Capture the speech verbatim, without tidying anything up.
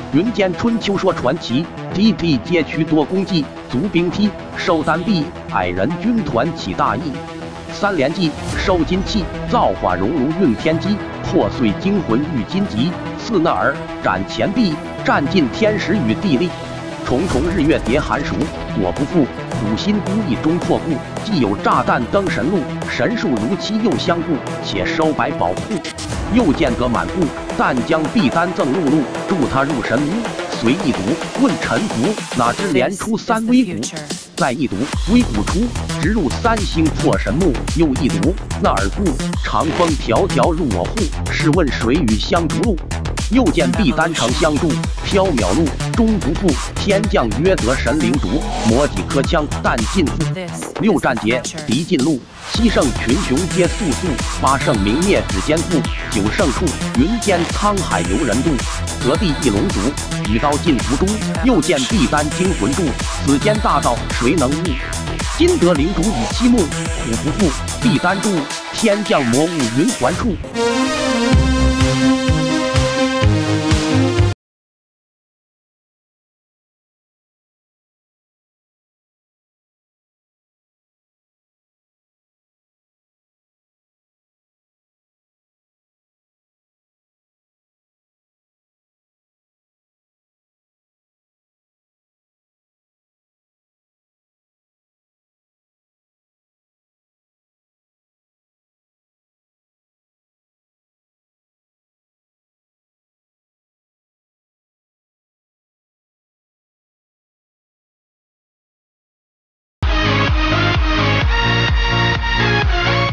云间春秋说传奇，地地皆驱多功绩，足兵梯，收单臂，矮人军团起大义。三连击，收金器，造化熔炉运天机，破碎惊魂御金棘。四那尔，斩前臂，占尽天时与地利。重重日月叠寒暑，我不负。苦心孤诣中破故，既有炸弹登神路，神术如期又相顾，且收百宝库。又见得满布，但将必丹赠露露，助他入神屋。随一读，问臣服，哪知连出三微谷。再一读，微谷出，直入三星破神木。又一读，那尔故，长风迢迢入我户，试问谁与相逐鹿？又见必丹城相助，缥缈路终不负。天降约得神灵烛，磨几颗枪，但尽付。六战捷，敌尽路。七胜群雄皆速速，八胜明灭只肩负。九胜处，云间沧海游人渡。得地一龙族，羽刀尽伏中。又见必丹惊魂柱，此间大道谁能悟？今得灵烛以期目，苦不负。必丹柱，天降魔物云环处。